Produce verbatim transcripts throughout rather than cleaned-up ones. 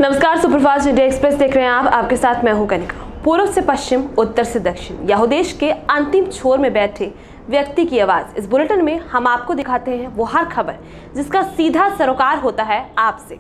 नमस्कार, superfast India express देख रहे हैं आप। आपके साथ मैं हूं कनिका। पूर्व से पश्चिम, उत्तर से दक्षिण, यह देश के अंतिम छोर में बैठे व्यक्ति की आवाज। इस बुलेटिन में हम आपको दिखाते हैं वो हर खबर जिसका सीधा सरोकार होता है आपसे।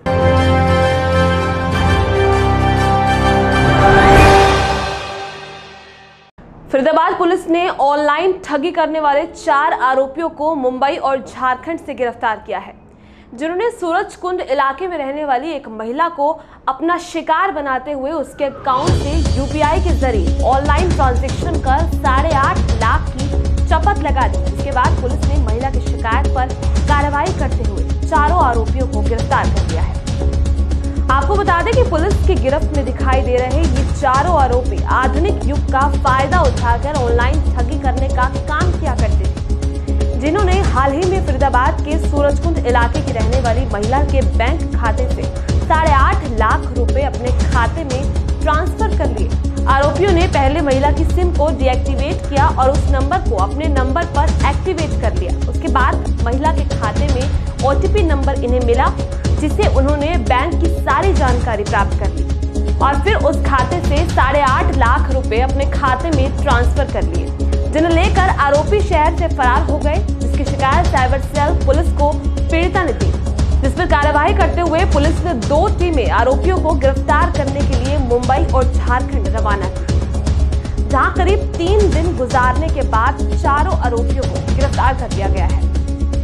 फरीदाबाद पुलिस ने ऑनलाइन ठगी करने वाले चार आरोपियों को मुंबई और झारखंड से गिरफ्तार किया है, जिन्होंने सूरजकुंड इलाके में रहने वाली एक महिला को अपना शिकार बनाते हुए उसके अकाउंट से यूपीआई के जरिए ऑनलाइन ट्रांजैक्शन कर साढ़े आठ लाख की चपत लगा दी। इसके बाद पुलिस ने महिला की शिकायत पर कार्रवाई करते हुए चारों आरोपियों को गिरफ्तार कर लिया है। आपको बता दें कि पुलिस की गिरफ्त में दिखाई दे रहे ये चारों आरोपी आधुनिक युग का फायदा उठाकर ऑनलाइन ठगी करने का काम किया करते थे, जिन्होंने हाल ही में फरीदाबाद के सूरजकुंड इलाके की रहने वाली महिला के बैंक खाते से साढ़े आठ लाख रुपए अपने खाते में ट्रांसफर कर लिए। आरोपियों ने पहले महिला की सिम को डीएक्टिवेट किया और उस नंबर को अपने नंबर पर एक्टिवेट कर लिया। उसके बाद महिला के खाते में ओटीपी नंबर इन्हें मिला, जिसे उन्होंने बैंक की सारी जानकारी प्राप्त कर ली और फिर उस खाते से साढ़े आठ लाख रुपए अपने खाते में ट्रांसफर कर लिए, जिन्हें लेकर आरोपी शहर से फरार हो गए। जिसकी शिकायत साइबर सेल पुलिस को पीड़िता ने दी, जिस पर कार्रवाई करते हुए पुलिस ने दो टीमें आरोपियों को गिरफ्तार करने के लिए मुंबई और झारखंड रवाना की, जहां करीब तीन दिन गुजारने के बाद चारों आरोपियों को गिरफ्तार कर लिया गया है।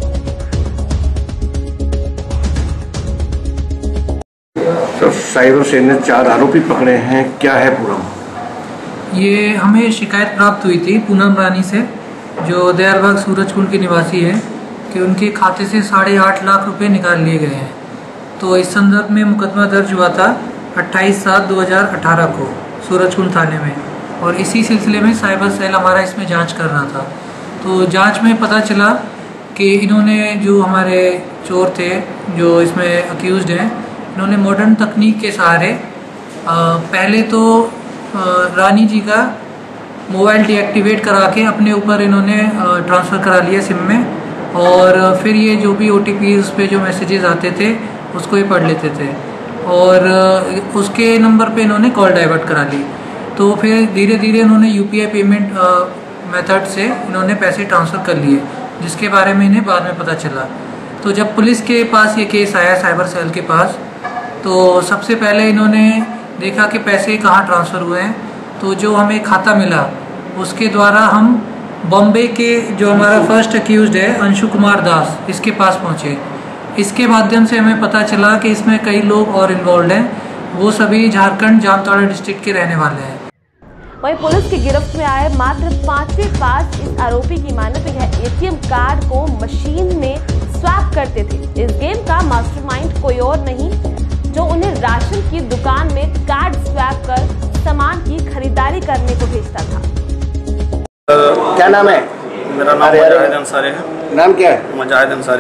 तो साइबर सेल ने चार आरोपी पकड़े हैं, क्या है पूरा? ये हमें शिकायत प्राप्त हुई थी पूनम रानी से, जो दयालबाग सूरजकुंड की निवासी है, कि उनके खाते से साढ़े आठ लाख रुपए निकाल लिए गए हैं। तो इस संदर्भ में मुकदमा दर्ज हुआ था अट्ठाईस सात दो हज़ार अठारह को सूरजकुंड थाने में, और इसी सिलसिले में साइबर सेल हमारा इसमें जांच कर रहा था। तो जांच में पता चला कि इन्होंने, जो हमारे चोर थे जो इसमें अक्यूज़ड हैं, इन्होंने मॉडर्न तकनीक के सहारे पहले तो रानी जी का मोबाइल डीएक्टिवेट करा के अपने ऊपर इन्होंने ट्रांसफ़र करा लिया सिम में, और फिर ये जो भी ओटीपी उस पर जो मैसेजेस आते थे उसको ये पढ़ लेते थे, और उसके नंबर पे इन्होंने कॉल डाइवर्ट करा ली। तो फिर धीरे धीरे इन्होंने यूपीआई पेमेंट मेथड से इन्होंने पैसे ट्रांसफ़र कर लिए, जिसके बारे में इन्हें बाद में पता चला। तो जब पुलिस के पास ये केस आया साइबर सेल के पास, तो सबसे पहले इन्होंने देखा कि पैसे कहाँ ट्रांसफ़र हुए हैं। तो जो हमें खाता मिला उसके द्वारा हम बॉम्बे के जो हमारा फर्स्ट अक्यूज़ड है अंशु कुमार दास, इसके पास पहुँचे। इसके माध्यम से हमें पता चला कि इसमें कई लोग और इन्वॉल्व हैं, वो सभी झारखंड जामताड़ा डिस्ट्रिक्ट के रहने वाले हैं। वहीं पुलिस की गिरफ्त में आए मात्र पांचवें पास इस आरोपी की माने तो यह एटीएम कार्ड को मशीन में स्वैप करते थे। इस गेम का मास्टरमाइंड कोई और नहीं, जो उन्हें राशन की दुकान में कार्ड स्वैप कर सामान की खरीदारी करने को भेजता था। क्या नाम है? मेरा नाम मुजाहिद अंसारी है। नाम क्या है? मुजाहिद अंसारी।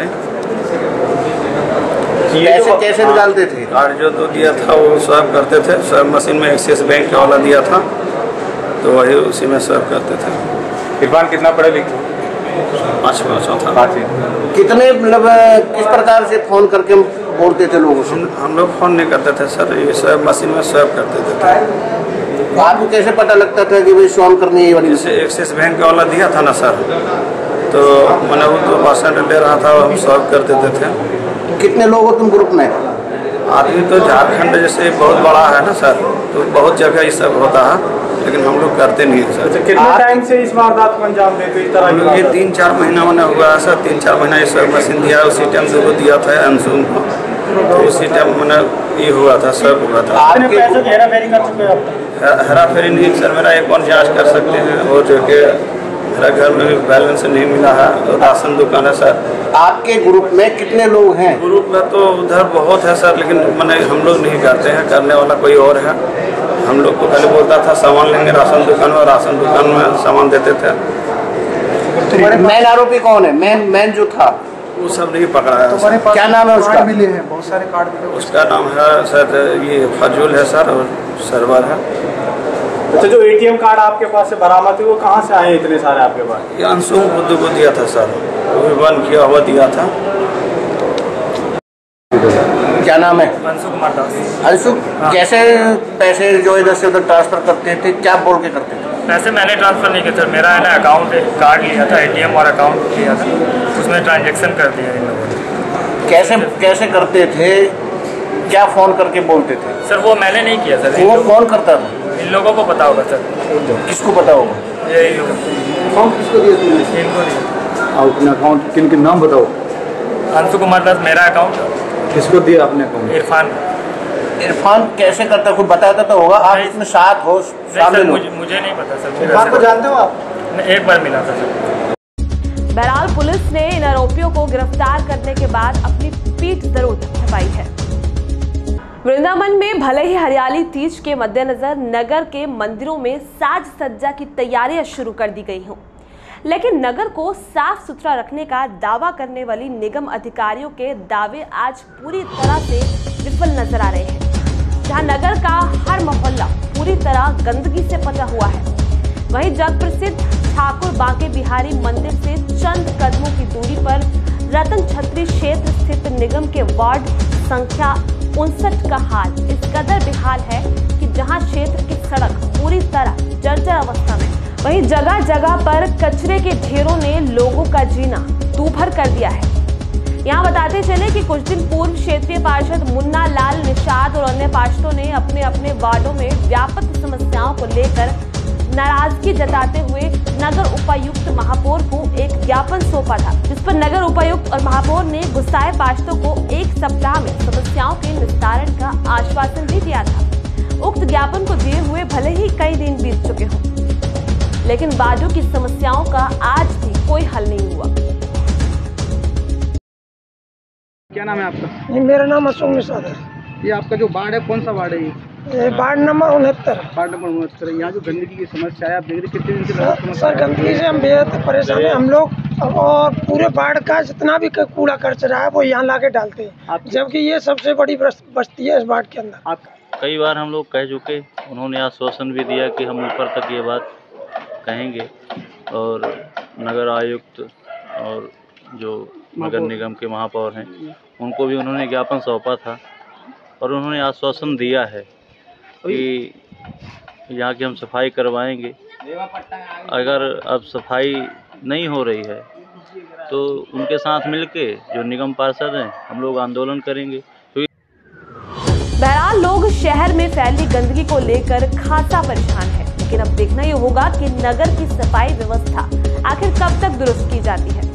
पैसे कैसे निकालते थे? कार्ड जो तो दिया था वो स्वैप करते थे, स्वैप मशीन में एक्सिस बैंक वाला दिया था, तो वही उसी में स्वैप करते थे। इरफान कितना पढ़े लिखे? पाँच पाँच था। कितने मतलब किस प्रकार से फोन करके बोलते थे लोगों से? हम लोग फोन नहीं करते थे सर, ये स्वैप मशीन में स्वैप करते थे। आपको कैसे पता लगता था कि भाई स्वैप करनी है? वाली जैसे एक्सिस बैंक वाला दिया था ना सर, तो मैंने वो दो परसेंट ले रहा था, हम स्वैप कर देते थे। कितने लोग हो तुम ग्रुप में? आदमी तो झारखंड जैसे बहुत बड़ा है ना सर, तो बहुत जगह ये सब होता है, लेकिन हम लोग करते नहीं है सर। कितने टाइम से इस वारदात को अंजाम देते इस तरह की? ये तीन चार महीना मैंने हुआ है सर, तीन चार महीना ये सब मशीन दिया, उसी टाइम से वो दिया था अंशुम को, तो उसी टाइम मैंने ये हुआ था, सब हुआ था। आपने पैसे हेरा फेरी कर चुके हैं? हेरा फेरी नहीं सर, मेरा अकाउंट जाँच कर सकते हैं, और जो कि मेरा घर में भी बैलेंस नहीं मिला है, तो राशन दुकान है सर। आपके ग्रुप में कितने लोग हैं? ग्रुप में तो उधर बहुत है सर, लेकिन मैंने हम लोग नहीं करते हैं, करने वाला कोई और है। हम लोग को पहले बोलता था सामान लेंगे राशन दुकान में, राशन दुकान में सामान देते थे। मेन आरोपी कौन है? मेन मेन जो था वो सब नहीं पकड़ा है। तो क्या नाम है उसका? मिले हैं बहुत सारे कार्ड मिले। उसका नाम है सर ये फजूल है सर, और सरवर है। अच्छा, जो एटीएम कार्ड आपके पास से बरामद हुए वो कहाँ से आए इतने सारे आपके पास? ये अंशुम बुद्धू को दिया था सर, वो भी बंद किया हुआ दिया था। क्या नाम है? अंशु कुमार दास। अंशु, कैसे पैसे जो इधर से उधर ट्रांसफर करते थे, क्या बोल के करते थे? पैसे मैंने ट्रांसफ़र नहीं किए थे, मेरा है ना अकाउंट कार्ड लिया था, एटीएम और अकाउंट लिया था, उसमें ट्रांजैक्शन कर दिया इन लोगों ने। कैसे कैसे करते थे, क्या फ़ोन करके बोलते थे? सर वो मैंने नहीं किया सर। वो कौन करता था? इन लोगों को पता होगा सर। किसको पता होगा? यही लोग। अकाउंट किसको दिया तुमने? इनको दिया। और अपना अकाउंट किन किन नाम बताओ। अंशु कुमार दास मेरा अकाउंट। किसको दिया अपने अकाउंट? इरफान। इरफान कैसे करता, कुछ बताता तो होगा, आप इसमें साथ हो सामने लोग। मुझे, मुझे नहीं पता सर। इरफान को जानते हो आप? मैं एक बार मिला था सर। बहरहाल पुलिस ने इन आरोपियों को गिरफ्तार करने के बाद अपनी पीठ जरूर थपथपाई है। वृंदावन में भले ही हरियाली तीज के मद्देनजर नगर के मंदिरों में साज सज्जा की तैयारियां शुरू कर दी गई हों, लेकिन नगर को साफ सुथरा रखने का दावा करने वाली निगम अधिकारियों के दावे आज पूरी तरह से विफल नजर आ रहे हैं। जहां नगर का हर मोहल्ला पूरी तरह गंदगी से पटा हुआ है, वहीं जग प्रसिद्ध ठाकुर बांके बिहारी मंदिर से चंद कदमों की दूरी पर रतन छत्री क्षेत्र स्थित निगम के वार्ड संख्या उनसठ का हाल इस कदर बेहाल है कि जहां क्षेत्र की सड़क पूरी तरह जर्जर अवस्था में, वहीं जगह जगह पर कचरे के ढेरों ने लोगों का जीना दूभर कर दिया है। यहाँ बताते चले कि कुछ दिन पूर्व क्षेत्रीय पार्षद मुन्ना लाल निषाद और अन्य पार्षदों ने अपने अपने वार्डों में व्यापक समस्याओं को लेकर नाराजगी जताते हुए नगर उपायुक्त महापौर को एक ज्ञापन सौंपा था, जिस पर नगर उपायुक्त और महापौर ने गुस्साए पार्षदों को एक सप्ताह में समस्याओं के निस्तारण का आश्वासन भी दिया था। उक्त ज्ञापन को दिए हुए भले ही कई दिन बीत चुके हों, लेकिन वार्डों की समस्याओं का आज भी कोई हल नहीं हुआ। क्या नाम है आपका? ये मेरा नाम अशोक निषाद है। ये आपका जो वार्ड है, कौन सा वार्ड है ये? ये वार्ड नंबर उनहत्तर। वार्ड नंबर उनहत्तर। यहाँ जो गंदगी की समस्या है, आप देख रहे कितने दिन से सर, सर गंदगी से हम बेहद परेशान हैं हम लोग, और पूरे वार्ड का जितना भी कूड़ा कचरा है वो यहाँ लाके डालते हैं, जबकि ये सबसे बड़ी बस्ती है इस वार्ड के अंदर। कई बार हम लोग कह चुके, उन्होंने आश्वासन भी दिया कि हम ऊपर तक ये बात कहेंगे, और नगर आयुक्त और जो नगर निगम के महापौर हैं उनको भी उन्होंने ज्ञापन सौंपा था, और उन्होंने आश्वासन दिया है कि यहाँ की हम सफाई करवाएंगे। अगर अब सफाई नहीं हो रही है तो उनके साथ मिलके जो निगम पार्षद हैं हम लोग आंदोलन करेंगे। बहरहाल लोग शहर में फैली गंदगी को लेकर खासा परेशान है, लेकिन अब देखना ये होगा कि नगर की सफाई व्यवस्था आखिर कब तक दुरुस्त की जाती है।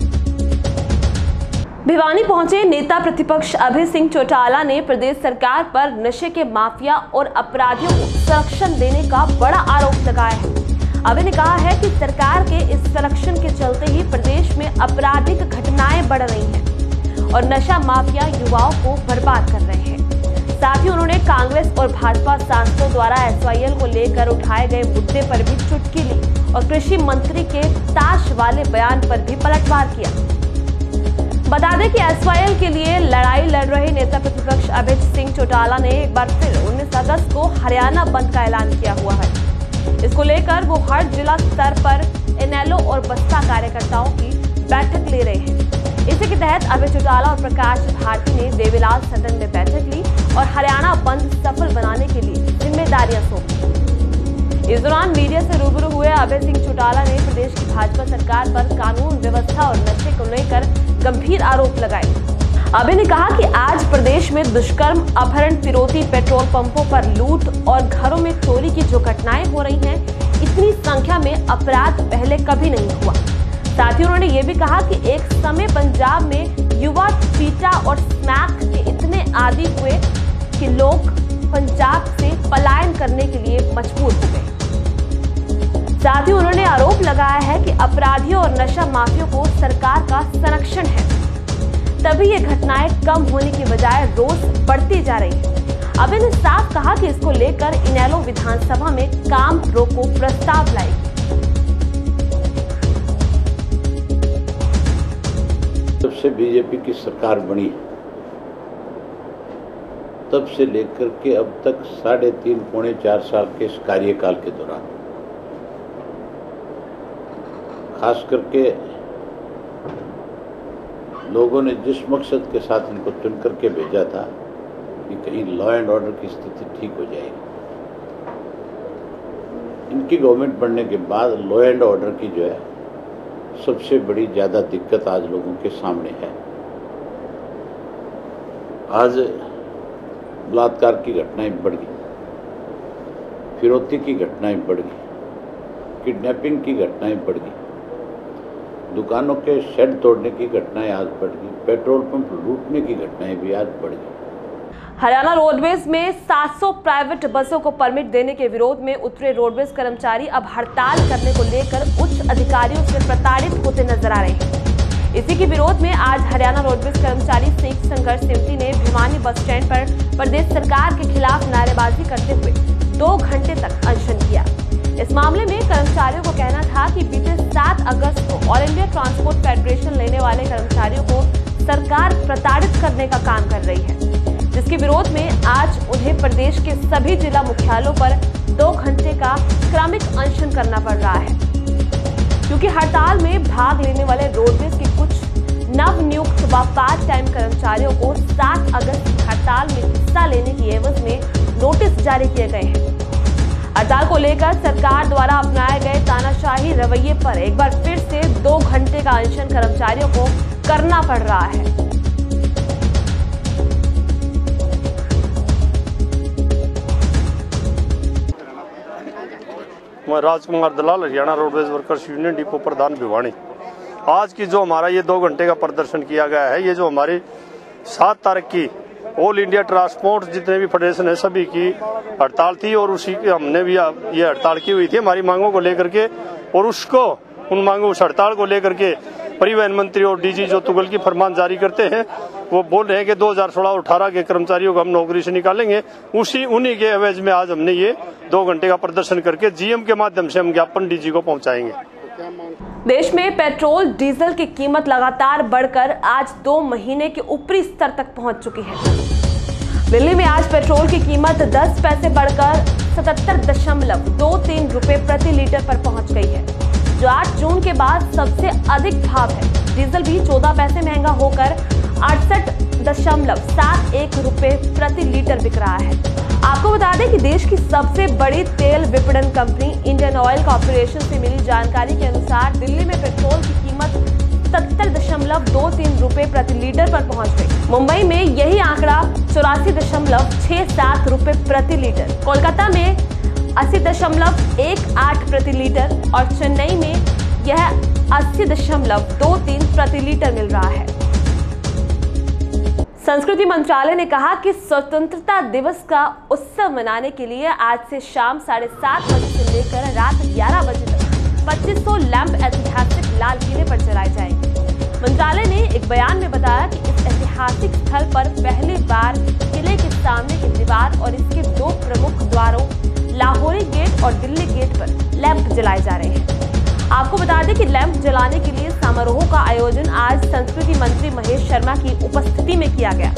भिवानी पहुंचे नेता प्रतिपक्ष अभय सिंह चौटाला ने प्रदेश सरकार पर नशे के माफिया और अपराधियों को संरक्षण देने का बड़ा आरोप लगाया है। अभय ने कहा है कि सरकार के इस संरक्षण के चलते ही प्रदेश में आपराधिक घटनाएं बढ़ रही हैं और नशा माफिया युवाओं को बर्बाद कर रहे हैं। साथ ही उन्होंने कांग्रेस और भाजपा सांसदों द्वारा एस वाई एल को लेकर उठाए गए मुद्दे पर भी चुटकी ली और कृषि मंत्री के ताश वाले बयान पर भी पलटवार किया। बता दें कि एस वाई एल के लिए लड़ाई लड़ रहे नेता प्रतिपक्ष अभय सिंह चौटाला ने एक बार फिर उन्नीस अगस्त को हरियाणा बंद का ऐलान किया हुआ है। इसको लेकर वो हर जिला स्तर पर इनेलो और बसपा कार्यकर्ताओं की बैठक ले रहे हैं। इसी के तहत अभय चौटाला और प्रकाश भारती ने देवीलाल सदन में बैठक ली और हरियाणा बंद सफल बनाने के लिए जिम्मेदारियां सौंपी। इस दौरान मीडिया से रूबरू हुए अभय सिंह चौटाला ने प्रदेश की भाजपा सरकार पर कानून व्यवस्था और नशे को लेकर गंभीर आरोप लगाए। अभय ने कहा कि आज प्रदेश में दुष्कर्म, अपहरण, फिरौती, पेट्रोल पंपों पर लूट और घरों में चोरी की जो घटनाएं हो रही हैं, इतनी संख्या में अपराध पहले कभी नहीं हुआ। साथ ही उन्होंने ये भी कहा कि एक समय पंजाब में युवा पीटा और स्मैक के इतने आदी हुए कि लोग पंजाब से पलायन करने के लिए मजबूर हो गए। साथ ही उन्होंने आरोप लगाया है कि अपराधियों और नशा माफियों को सरकार का संरक्षण है, तभी ये घटनाएं कम होने की बजाय रोज बढ़ती जा रही है। अभय ने साफ कहा कि इसको लेकर इनेलो विधानसभा में काम रोको प्रस्ताव लाएगी। जब से बीजेपी की सरकार बनी तब से लेकर के अब तक साढ़े तीन पौने चार साल के इस कार्यकाल के दौरान खास करके लोगों ने जिस मकसद के साथ इनको चुन करके भेजा था कि कहीं लॉ एंड ऑर्डर की स्थिति ठीक हो जाएगी। इनकी गवर्नमेंट बनने के बाद लॉ एंड ऑर्डर की जो है सबसे बड़ी ज़्यादा दिक्कत आज लोगों के सामने है। आज बलात्कार की घटनाएं बढ़ गई, फिरौती की घटनाएं बढ़ गई, किडनैपिंग की घटनाएं बढ़ गई, दुकानों के शेड तोड़ने की घटनाएं आज बढ़ गई, पेट्रोल पंप लूटने की घटनाएं भी आज बढ़ गई। हरियाणा रोडवेज में सात सौ प्राइवेट बसों को परमिट देने के विरोध में उतरे रोडवेज कर्मचारी अब हड़ताल करने को लेकर उच्च अधिकारियों से प्रताड़ित होते नजर आ रहे हैं। इसी के विरोध में आज हरियाणा रोडवेज कर्मचारी संयुक्त संघर्ष समिति ने भिवानी बस स्टैंड पर प्रदेश सरकार के खिलाफ नारेबाजी करते हुए दो घंटे तक अनशन किया। इस मामले में कर्मचारियों को कहना था कि बीते सात अगस्त को ऑल इंडिया ट्रांसपोर्ट फेडरेशन लेने वाले कर्मचारियों को सरकार प्रताड़ित करने का काम कर रही है, जिसके विरोध में आज उन्हें प्रदेश के सभी जिला मुख्यालयों पर दो घंटे का क्रमिक अनशन करना पड़ रहा है, क्योंकि हड़ताल में भाग लेने वाले रोडवेज के कुछ नव नियुक्त व पार्ट टाइम कर्मचारियों को सात अगस्त की हड़ताल में हिस्सा लेने की एवज में नोटिस जारी किए गए हैं। हड़ताल को लेकर सरकार द्वारा अपनाए गए तानाशाही रवैये पर एक बार फिर से दो घंटे का अनशन कर्मचारियों को करना पड़ रहा है। मैं Rajkumar Dalal, Haryana roadways workers union depot प्रधान भिवानी। आज की जो हमारा ये दो घंटे का प्रदर्शन किया गया है, ये जो हमारी सात तारीख की ऑल इंडिया ट्रांसपोर्ट जितने भी फेडरेशन है सभी की हड़ताल थी और उसी की हमने भी ये हड़ताल की हुई थी हमारी मांगों को लेकर के, और उसको उन मांगों उस हड़ताल को लेकर के परिवहन मंत्री और डीजी जो तुगल की फरमान जारी करते हैं, वो बोल रहे हैं कि दो हज़ार सोलह और अठारह के कर्मचारियों को हम नौकरी से निकालेंगे। उसी उन्हीं के एवज में आज हमने ये दो घंटे का प्रदर्शन करके जीएम के माध्यम से हम ज्ञापन डीजी को पहुंचाएंगे। देश में पेट्रोल डीजल की कीमत लगातार बढ़कर आज दो महीने के ऊपरी स्तर तक पहुंच चुकी है। दिल्ली में आज पेट्रोल की कीमत दस पैसे बढ़कर सतहत्तर दशमलव दो तीन रुपए प्रति लीटर पर पहुंच गई है, जो आठ जून के बाद सबसे अधिक भाव है। डीजल भी चौदह पैसे महंगा होकर अड़सठ दशमलव सात एक रुपए प्रति लीटर बिक रहा है। आपको बता दें कि देश की सबसे बड़ी तेल विपणन कंपनी इंडियन ऑयल कॉर्पोरेशन से मिली जानकारी के अनुसार दिल्ली में पेट्रोल की कीमत सत्तर दशमलव दो तीन रुपए प्रति लीटर पर पहुंच गई। मुंबई में यही आंकड़ा चौरासी दशमलव छह सात रुपए प्रति लीटर, कोलकाता में अस्सी दशमलव एक आठ प्रति लीटर और चेन्नई में यह अस्सी दशमलव दो तीन प्रति लीटर मिल रहा है। संस्कृति मंत्रालय ने कहा कि स्वतंत्रता दिवस का उत्सव मनाने के लिए आज से शाम साढ़े सात बजे से लेकर रात ग्यारह बजे तक पच्चीस सौ लैंप ऐतिहासिक लाल किले पर जलाए जाएंगे। मंत्रालय ने एक बयान में बताया कि इस ऐतिहासिक स्थल पर पहली बार किले के सामने की दीवार और इसके दो प्रमुख द्वारों लाहौरी गेट और दिल्ली गेट पर लैंप जलाए जा रहे हैं। आपको बता दें कि लैंप जलाने के लिए समारोह का आयोजन आज संस्कृति मंत्री महेश शर्मा की उपस्थिति में किया गया।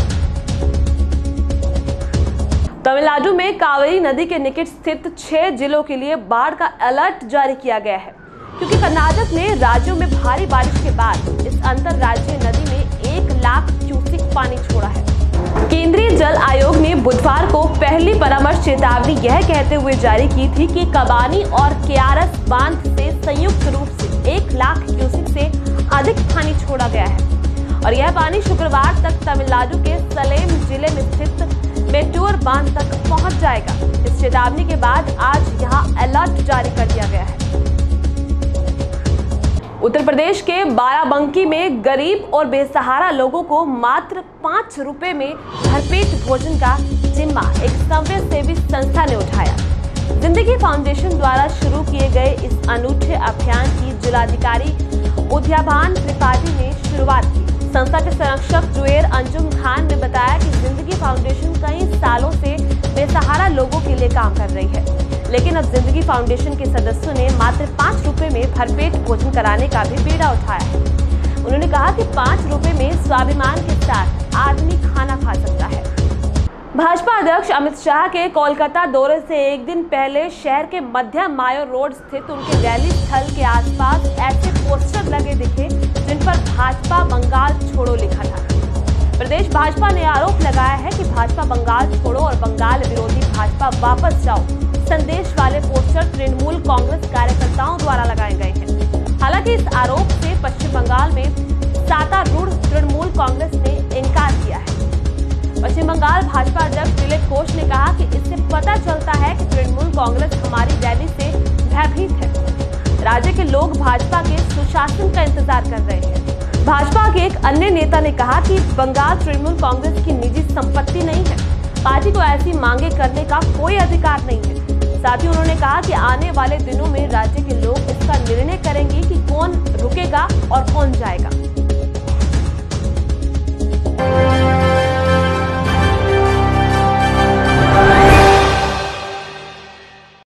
तमिलनाडु में कावेरी नदी के निकट स्थित छह जिलों के लिए बाढ़ का अलर्ट जारी किया गया है, क्योंकि कर्नाटक ने राज्यों में भारी बारिश के बाद इस अंतरराज्यीय नदी में एक लाख क्यूसेक पानी छोड़ा है। केंद्रीय जल आयोग ने बुधवार को पहली परामर्श चेतावनी यह कहते हुए जारी की थी कि कबानी और केआरएस बांध से संयुक्त रूप से एक लाख क्यूसेक से अधिक पानी छोड़ा गया है और यह पानी शुक्रवार तक तमिलनाडु के सलेम जिले में स्थित मेट्टूर बांध तक पहुंच जाएगा। इस चेतावनी के बाद आज यहां अलर्ट जारी कर दिया गया है। उत्तर प्रदेश के बाराबंकी में गरीब और बेसहारा लोगों को मात्र पाँच रुपए में भरपेट भोजन का जिम्मा एक स्वयंसेवी संस्था ने उठाया। जिंदगी फाउंडेशन द्वारा शुरू किए गए इस अनूठे अभियान की जिलाधिकारी उद्याभान त्रिपाठी ने शुरुआत की। संस्था के संरक्षक जुएर अंजुम खान ने बताया कि जिंदगी फाउंडेशन कई सालों से बेसहारा लोगों के लिए काम कर रही है, लेकिन अब जिंदगी फाउंडेशन के सदस्यों ने मात्र पाँच रुपए में भरपेट भोजन कराने का भी बीड़ा उठाया है। उन्होंने कहा कि पाँच रुपए में स्वाभिमान के साथ आदमी खाना खा सकता है। भाजपा अध्यक्ष अमित शाह के कोलकाता दौरे से एक दिन पहले शहर के मध्य मायो रोड स्थित उनके रैली स्थल के आसपास ऐसे पोस्टर लगे दिखे जिन पर भाजपा बंगाल छोड़ो लिखा था। प्रदेश भाजपा ने आरोप लगाया है कि भाजपा बंगाल छोड़ो और बंगाल विरोधी भाजपा वापस जाओ संदेश वाले पोस्टर तृणमूल कांग्रेस कार्यकर्ताओं द्वारा लगाए गए हैं। हालांकि इस आरोप से पश्चिम बंगाल में सत्तारूढ़ तृणमूल कांग्रेस ने इनकार किया है। पश्चिम बंगाल भाजपा अध्यक्ष दिलीप घोष ने कहा कि इससे पता चलता है कि तृणमूल कांग्रेस हमारी रैली से भयभीत है। राज्य के लोग भाजपा के सुशासन का इंतजार कर रहे हैं। भाजपा के एक अन्य नेता ने कहा कि बंगाल तृणमूल कांग्रेस की निजी संपत्ति नहीं है, पार्टी को ऐसी मांगे करने का कोई अधिकार नहीं है। साथ ही उन्होंने कहा कि आने वाले दिनों में राज्य के लोग इसका निर्णय करेंगे कि कौन रुकेगा और कौन जाएगा।